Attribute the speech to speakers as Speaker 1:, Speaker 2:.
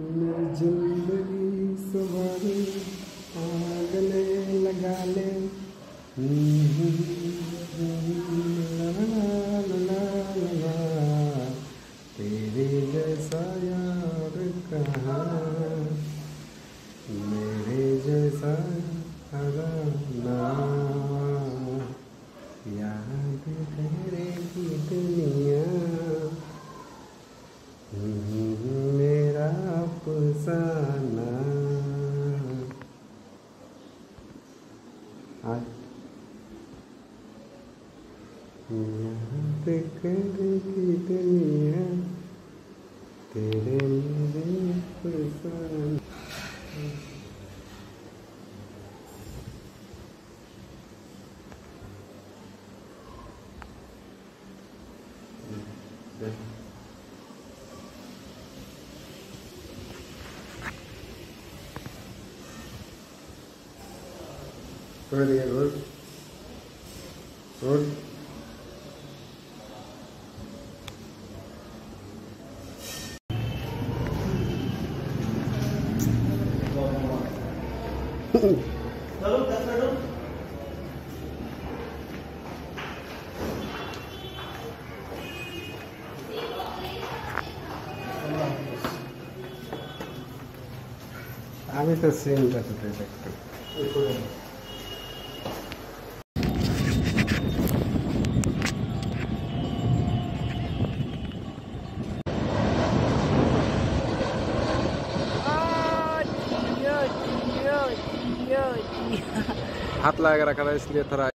Speaker 1: मेरी जिंदगी सवारे गले लगा ले। ला ला ला ला ला, तेरे जैसा यार कहाँ, मेरे जैसा ना, याद करेगी दुनिया मेरा अफसाना। याद करेगी दुनिया तेरे मेरे अफसाना। रोड रोड আমি তো সিনটা তো দেখতে हाथ लगा रखा था इसलिए थोड़ा